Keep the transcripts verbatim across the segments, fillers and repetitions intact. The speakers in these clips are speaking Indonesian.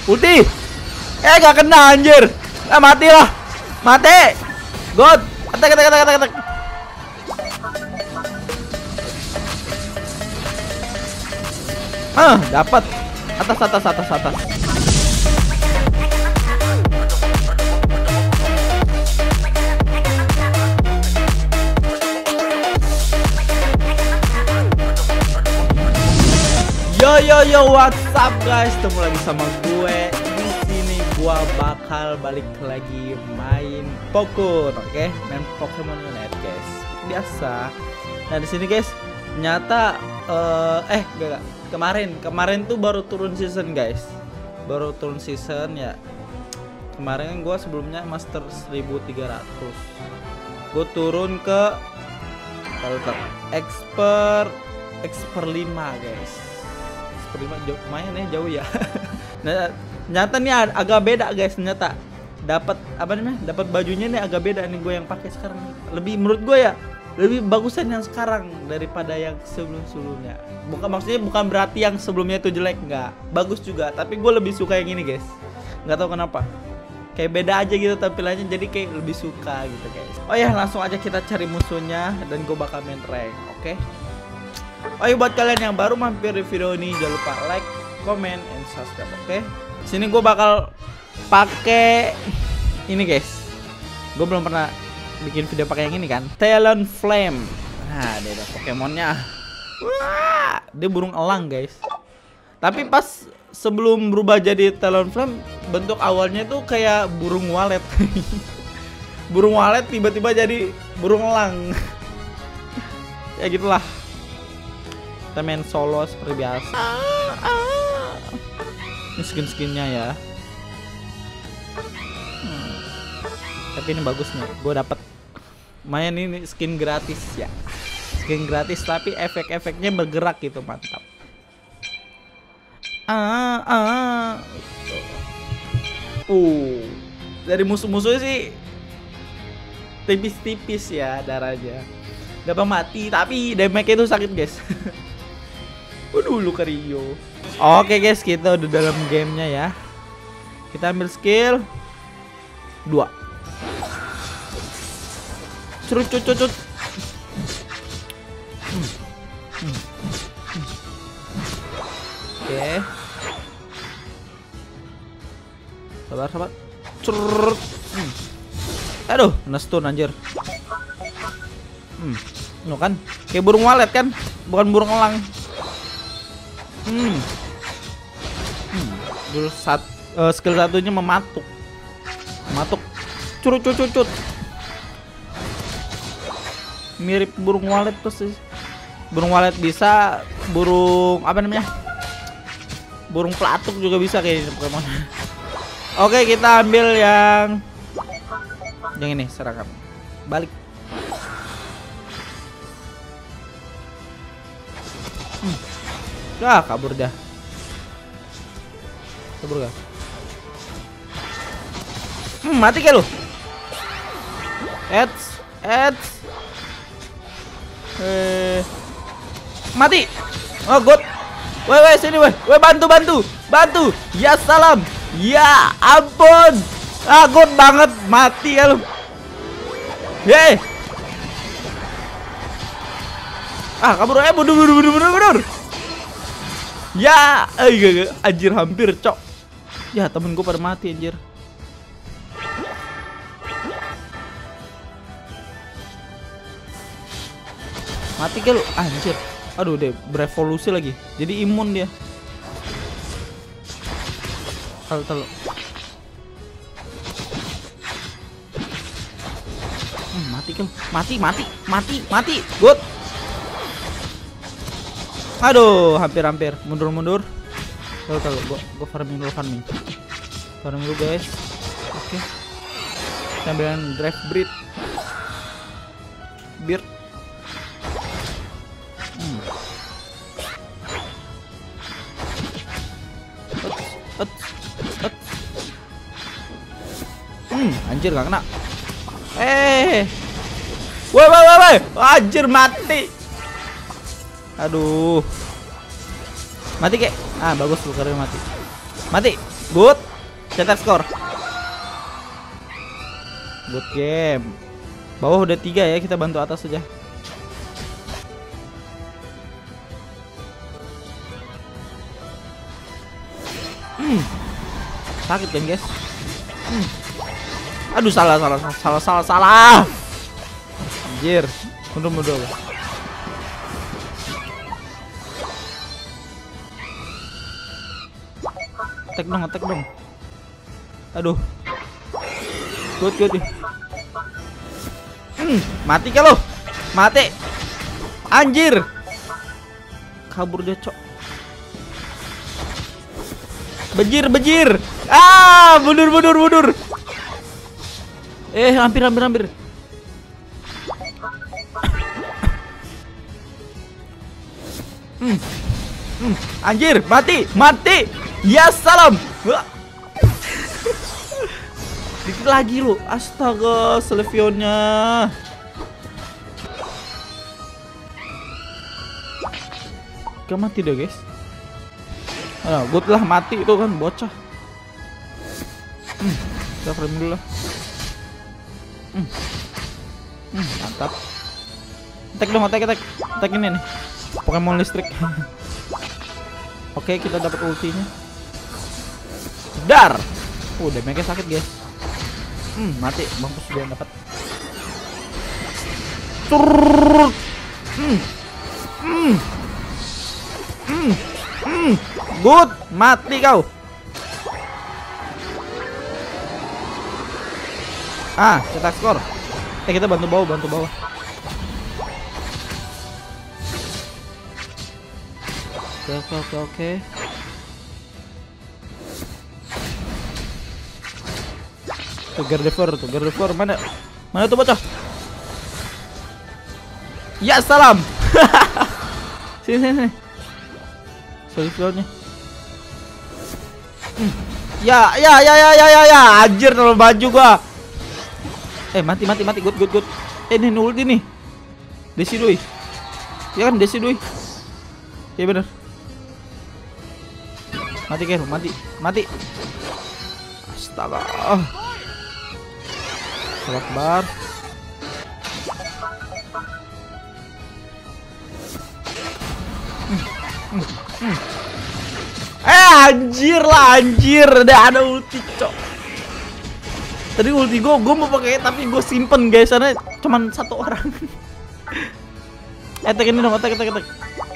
Ulti. Eh gak kena anjir. Eh mati lah. Mati. God. Attack attack attack attack. Ah, dapat. Atas atas atas atas. Yo yo yo, what's up guys? Ketemu lagi sama gue. Di sini gua bakal balik lagi main Pokemon, oke? Okay? Main Pokemon Unite, guys. Biasa. Nah, di sini guys, ternyata uh, eh enggak, enggak. Kemarin, kemarin tuh baru turun season, guys. Baru turun season ya. Kemarin kan gua sebelumnya Master seribu tiga ratus. Gue turun ke kalau Expert Expert lima, guys. Lima jauh, main ya jauh ya. Nah, nyata nih agak beda guys, ternyata dapat apa namanya, dapat bajunya nih agak beda nih gue yang pakai sekarang. Lebih menurut gue ya lebih bagusan yang sekarang daripada yang sebelum sebelumnya. Bukan maksudnya bukan berarti yang sebelumnya itu jelek, nggak, bagus juga. Tapi gue lebih suka yang ini guys. Nggak tahu kenapa. Kayak beda aja gitu tampilannya, jadi kayak lebih suka gitu guys. Oh ya, langsung aja kita cari musuhnya dan gue bakal main rank, oke? Okay? Oh iya, buat kalian yang baru mampir di video ini jangan lupa like, comment, and subscribe, oke? Okay? Sini gue bakal pakai ini guys. Gue belum pernah bikin video pakai yang ini kan. Talonflame. Nah, dia ada Pokemonnya. Wah, dia burung elang guys. Tapi pas sebelum berubah jadi Talonflame, bentuk awalnya tuh kayak burung walet. Burung walet tiba-tiba jadi burung elang. Ya gitulah. Kita main solo seperti biasa. Ah, ah. Ini skin-skinnya ya. Hmm. Tapi ini bagus nih. Gue dapat main ini skin gratis ya. Skin gratis tapi efek-efeknya bergerak gitu, mantap. Ah, ah. Uh, dari musuh-musuhnya sih tipis-tipis ya darahnya. Gak mati tapi damage-nya itu sakit guys. Waduh, luka Rio. Oke guys, kita udah dalam gamenya ya. Kita ambil skill dua. Curut cut cut. Hmm. Hmm. Hmm. Oke. Sabar sabar. Curut. Hmm. Aduh, kena stun anjir. Hmm. No kan? Kayak burung walet kan? Bukan burung elang. Hmm. Hmm. Dulu saat uh, skill satunya mematuk. Mematuk. Curut cut cut cut. Mirip burung walet tuh sih. Burung walet bisa, burung apa namanya? Burung pelatuk juga bisa kayak Pokemon. Oke, kita ambil yang yang ini, serangan. Balik. Hmm. Ah, kabur dah. Kabur gak? Hmm, mati kayak lu. Eds, eds. Eh, mati. Oh god. Woi woi sini woi. Woi bantu bantu. Bantu. Ya salam. Ya ampun. Ah god banget, mati ya lu. Hei. Ah kabur eh mundur mundur mundur mundur mundur. Ya, eh gak, anjir hampir cok. Ya temen gue pada mati anjir. Mati ke lu anjir. Aduh deh, berevolusi lagi. Jadi imun dia. Kalau telo. Hmm, mati ke lu. Mati, mati, mati, mati. Good. Aduh, hampir-hampir. Mundur-mundur. Tahu tahu gua gua farming dulu farming. Farming dulu, guys. Oke. Okay. Kita ambil drive breed. Beard. Hmm. Ut, ut, ut. Hmm, anjir gak kena. Eh. Woi, woi, woi, woi. Anjir mati. Aduh. Mati kek. Ah, bagus lu karena mati. Mati. Good. Cetak skor. Good game. Bawah udah tiga ya, kita bantu atas saja. Hmm. Sakit kan guys? Hmm. Aduh salah salah salah salah salah. Anjir. Mundur mundur. Attack dong, attack dong. Aduh. Good good. Hmm, mati kalau. Mati. Anjir. Kabur dia, cok. Bejir, bejir. Ah, mundur, mundur, mundur. Eh, hampir, hampir, hampir. Hmm. Hmm. Anjir, mati, mati. Ya salam. Dikit lagi lu. Astaga, Slevionnya. Gak mati deh, guys. Nah, good lah mati itu kan bocah. Hmm, kita frame dulu lah. Hmm. Hmm, mantap. Attack dong, attack, attack. Attack ini nih. Pokemon listrik. Oke, kita dapat ultinya. Dar. Uh, damage-nya sakit, guys. Hmm, mati. Mampus dia dapat. Turut. Hmm. Hmm. Hmm. Hmm. Good, mati kau. Ah, cetak skor. Eh, kita bantu bawah, bantu bawah. Oke, oke, oke, oke. Tuh Gardevoir, tuh Gardevoir mana? Mana tuh bocah? Ya salam. Sini, sini, sini. Slevionnya. Hmm. Ya, ya, ya, ya, ya, ya, ya. Anjir, terlalu baju gua. Eh, mati, mati, mati. Good, good, good. Eh, ini ulti nih. Desi Dui. Ya kan, Desi Dui. Ya bener. Mati kan, mati, mati. Astaga. Akbar. Hmm. Hmm. Hmm. Eh, anjir lah, anjir. Udah ada ulti, cok. Tadi ulti gue, gue mau pakai tapi gue simpen guys, karena cuman satu orang. Attack ini dong, attack, attack, attack.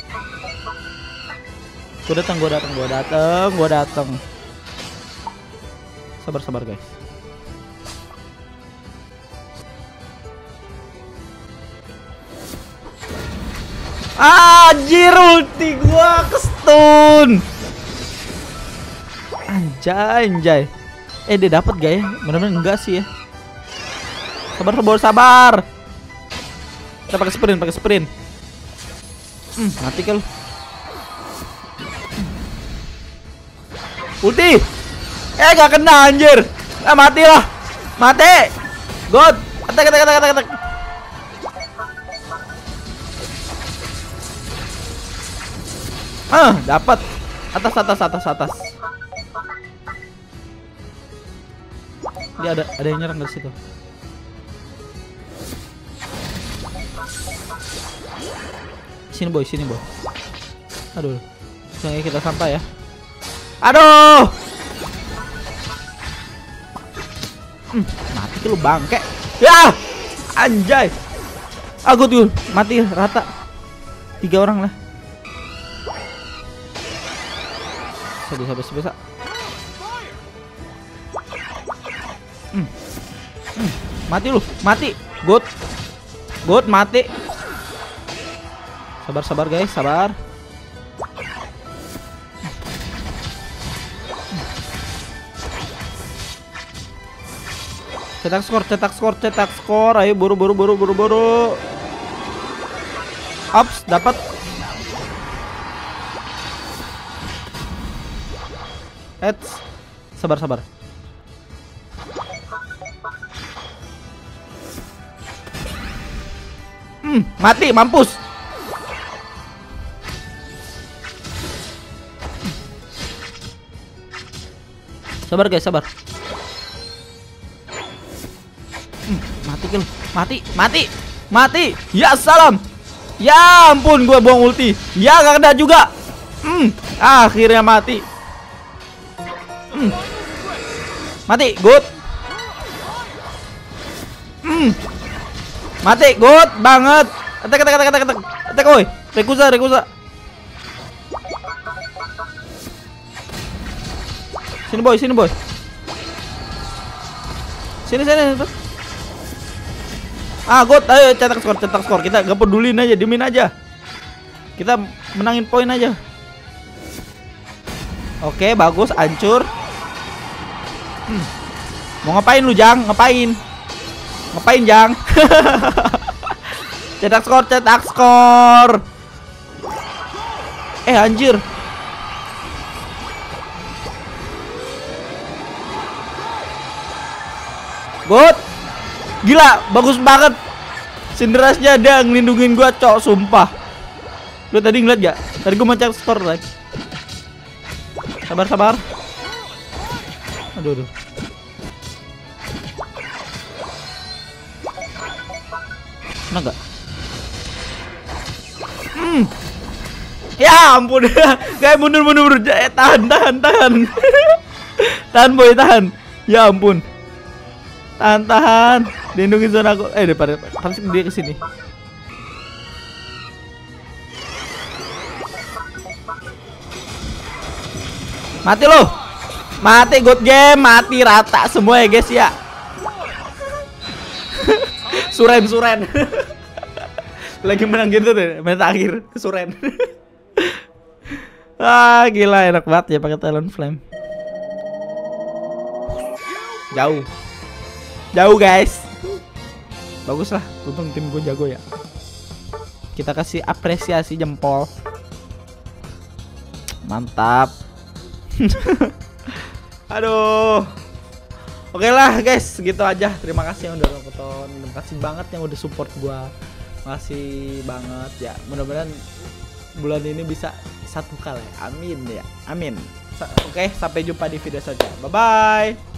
Gue datang, gue datang, gue datang, gue datang. Sabar, sabar guys. Anjir, ulti gue kestun. Anjay, anjay. Eh, dia dapat gak ya? Bener-bener enggak sih ya. Sabar, sabar, sabar. Kita pakai sprint, pakai sprint. Hmm, mati kalau. Ulti. Eh, gak kena anjir. Ah, mati lah. Mati. God. Attack, attack, attack, attack, attack. Ah, dapat. Atas, atas, atas, atas. Dia ada ada yang nyerang dari situ. Sini boy, sini boy. Aduh, sayangnya kita sampai ya. Aduh, hmm, mati lu bangke. Ya, anjay. Aku tuh mati rata. Tiga orang lah. Bisa, bisa, bisa, bisa. Hmm. Hmm. Mati lu, mati. Good. Good, mati. Sabar, sabar guys, sabar. Cetak skor, cetak skor, cetak skor. Ayo buru buru buru buru buru. Ups, dapat. Eits. Sabar, sabar. Hmm, mati, mampus. Sabar guys, sabar. Hmm, mati kill, mati, mati, mati. Ya salam. Ya ampun, gua buang ulti. Ya gak kena juga. Hmm, akhirnya mati. Hmm. Mati, good. Hmm. Mati, good banget. Attack, attack, attack, attack, attack. Attack, oi. Rekusa, Rekusa. Sini boy, sini boy. Sini, sini. Ah, good. Ayo cetak skor, cetak skor. Kita gak pedulin aja, diemin aja. Kita menangin poin aja. Oke, bagus, hancur. Hmm. Mau ngapain lu, Jang? Ngapain? Ngapain, Jang? Cetak skor, cetak skor. Eh, anjir. Good. Gila, bagus banget. Cinderasnya ada ngelindungin gua, cok, sumpah. Lu tadi ngeliat gak? Tadi gua mau cetak skor lagi. Sabar, sabar. Aduh, aduh. Kena gak? Hmm. Ya ampun. Kayak mundur, mundur, mundur. Eh, tahan, tahan, tahan. Tahan boy, tahan. Ya ampun. Tahan, tahan. Lindungin zona aku. Eh, daripada pasti dia kesini. Mati lo. Mati, good game. Mati rata semua ya guys ya. Suren, suren. Lagi menang gitu deh, menit akhir suren. Ah, gila enak banget ya pakai Talon Flame. Jauh. Jauh guys. Bagus lah, untung tim gue jago ya. Kita kasih apresiasi jempol. Mantap. Aduh. Oke lah guys, segitu aja. Terima kasih yang udah nonton. Terima kasih banget yang udah support gua. Makasih banget ya. Mudah-mudahan bulan ini bisa satu kali. Amin ya. Amin. Oke, sampai jumpa di video selanjutnya. Bye bye.